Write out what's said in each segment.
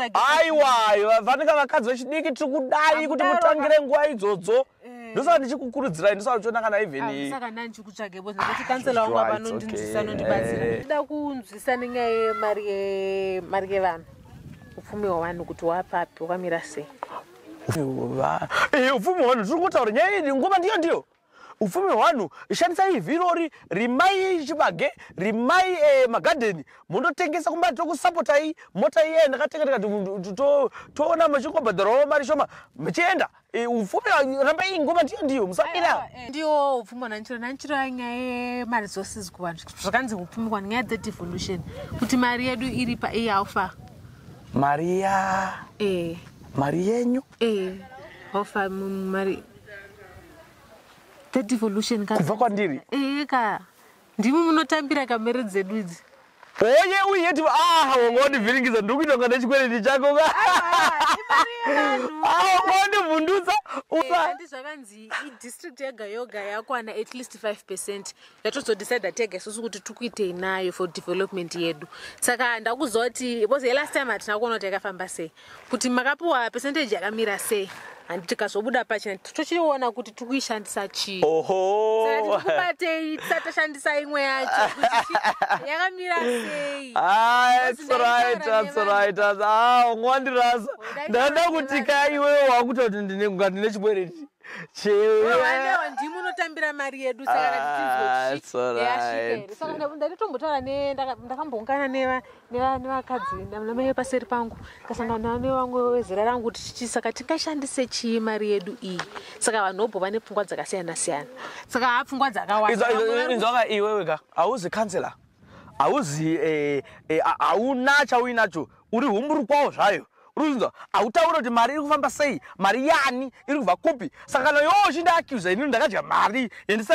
aiwa vanika vakadzi vechidiki tiri kudai kuti mutangire nguva idzodzo ndosaka ndichikukurudzirai ndosaka ndichiona kana even saka ndandichikutsvage bozi ndati kansela wangu avanondinzwisa anondibatsira ndida kunzwisa nenyaya mari yevanhu upfumi hwavanhu kuti wapapi wakamira sei upfumi hwavanhu tiri kutaura nyaya iyi nguva ndiyo upfumi hwavanhu shandisai vhirori rimai chibage rimai magadheni mundotengesa kumbati tokusapotai mota iye ndakatenga tikati toona machingobhadharawo mari shoma muchienda upfumi rambai nguva ndiyo musabira ndiyo upfumi nanchiro nyaya yemaresources kuvanhu zvakanzi upfumi kuvanhu nyaya dzedevolution kuti mari yedu iri paaufa mari mari yenyu aufa mari paDevolutions kubva kwandiri ka ndimi munotambira kamere dzedu idzi oye uyeti wangondivhiringidza ndiri kuita kunga nechikwereti chako wangondivhundutsa andi zvakanzi idistrict yega yoga yakwana at least 5% yatozodecida tega isusu kuti tikuitei nayo for development yedu saka ndakuzoti because last time hatina kuona kuti yakafamba sei kuti makapuwa percentage yakamira sei and tikazobuda pachina tochiona kuti tikuishandisa chii saka tikubatei tisatoshandisa imwe yacho kuti yakamira sei that's right wandirasa ndada kuti kaiwewe wakuta kuti ndine chibwereti ndimi unotambira mari yedu saka ndatitombotaura ndakambongana nevakadzi namai paseri pangu ndikasangana nevamwe vezera rangu kuti saka tingashandise chii mari yedu iyi saka vanhu obvo vane pfungwa dzakasiyana-siyana saka hapfungwa dzakawanda iweweka hauzi kansela hauzi hauna chauinacho uri humburi kwawo zvayo uruzwa autaura kuti mari iri kufamba sei mari yani iri kubva kupi saka kana yoshindaaccusa inini ndakadya mari yendisa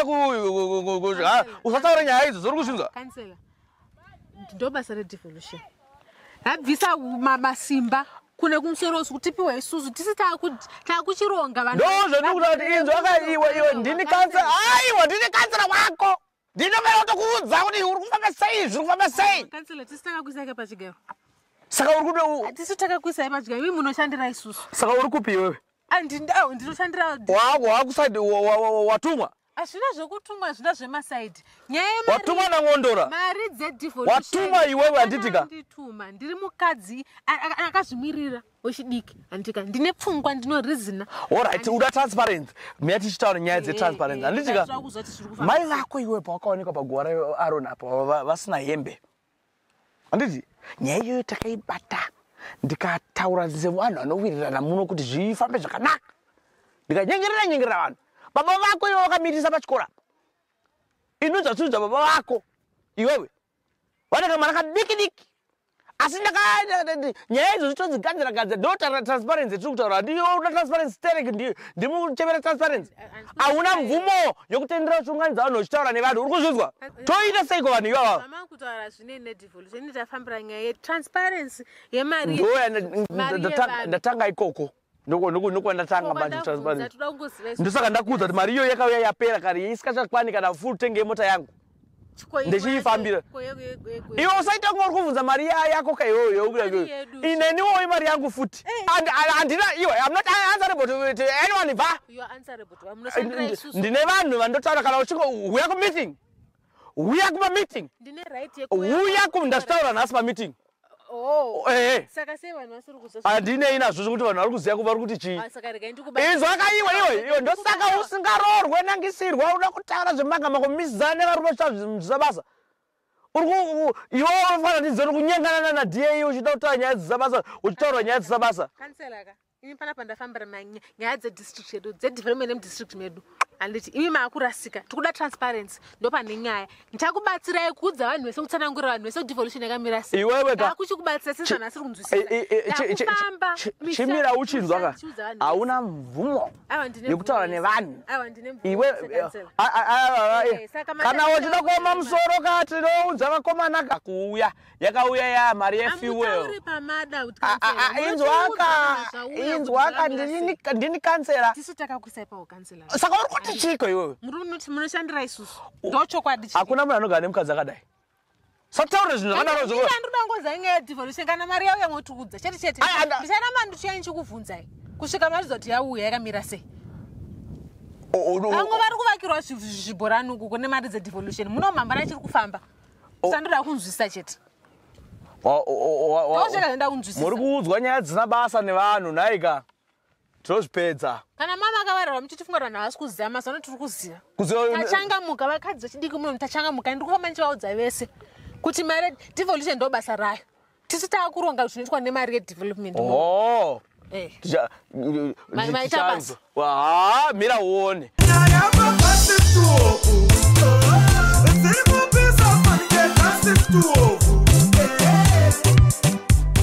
usataura nyaya idzo zori kuzvinzwa kansela ndo basa redevolution rabvisa masimba kune kumusoro kutipiwa isusu tisi takuchironga vanhu ndozvandikuta kuti inzwa iwe ndini kansela aiwa ndini kansela wako ndinofanira kutokuudza kuti uri kufamba sei zviri kufamba sei kansela tisi takakuisa pachigaro saka uri kude tisi takakuisa pachigaro iwe munoshandira isusu saka uri kupi iwewe ndinoshandira wakusaidi watumwa hazvina zvokutumwa zvina zvemasaidi nyaya watumwa nangondora mari dzedevolution watumwa iwewe handitika ndituma ndiri mukadzi akazvimirira wechidiki handitika ndine pfungwa ndinorizina alright uda transparency mia tichitaura nyaya dzetransparency handitika mai vako iwewe pawakaonekwa paguva raAron apa vasina hembe handiti nyaya iyoyo takaibata ndikataura sevanhu vanowirirana muno kuti zvifambe zvakanaka ndikanyengerera vanhu baba vako iwe vakamirisa pachikora inonzvatunza baba vako iwewe vane kamara kadiki asi nyaya idzo zvitonzigadzira ndotara transparency tiri kutaura ndiyo una transparency stereki ndimuchemera transparency hauna mvumo yokutendera kuchiunganidza vanhu uchitaura nevanhu uri kuzvinzwa toita seiko vanhu ivava mama kutaura zvine nedevolution initafambira nyaya yetransparency yemari ndatanga ikoko ndokwandатanga transparency ndosaka ndakuudza kuti mari iyo yakauya yapera kare isikachakwani kana full tenge mota yangu Ndechifambira. Iwe usaita ngori kuvunza mari yako kaiyoyo. Ineniwo imari yangu futi. Andina iwe, I'm not answerable to anyone va. You are answerable to. I'm not saying ndine vanhu vandotaura kana uchingo uya ku meeting. Uya kuma meeting. Ndine right uya kumndasitaura nhasi pa meeting. Saka sei vanhu vasiri kuzosa. Andine inazvo zvokuti vanhu vari kuziya kuva kuti chi. Saka rega ndikuba. Izwa iwe ndosaka usingarorwe nangisirwa unoda kutaura zvemagamako mizane varume zvabasa. Iwo vanofana ndizori kunyengana na DA uchida kutaura nyaya dzabasa uchitaura nyaya dzabasa. Kansela ka. Imi panapa ndafambira nyaya dzedistrict yedu dzedivelopment yedistrict medu. Anditi imi maakurasika tikuda transparency ndopane nyaya ndichakubatsirai kuudza vanhu vese kutsanangurira vanhu vese devolution yakamira sei iwewe ka kuchikubatsira sezvo nasiri kunzwisisa chimira uchinzwa ka hauna mvumo yekutaura nevanhu iwe kana uchida kuoma musoro kati noudza vakomana kakuuya yakauya ya mari yefuel inzwaka ndini kansela tisu takakuisai pawo kansela saka uri kuti chiko iwewe munoshandira isusu ndochokwadi hakuna munhu anogara nemukadzi akadai sataura zvinhu zvakadaro zvokandiri ndodangoza nyaya yedevolution kana mari yauya motukudza chete ndichana mandu chiyaini chikuvhunzai kusvika marizoti yauya yakamira sei vamwe vari kuvakirwa zvibhorani uku kune mari dzedevolution munomhambana chiri kufamba usandoda kunzwisisa chete muri kuudzwa nyaya dzina basa nevanhu nhaika tinozvipedza kana mama akavarira muchitifunga vanhu havasi kuziva mazano tiri kuziva tachangamuka vakadzi vechidiki muno tachangamuka ndiri kufamba ndichivaudza vese kuti mari devolution ndo basa rayo tisi taakuronga zvinoitwa nemari yedevelopment maita basa mira uone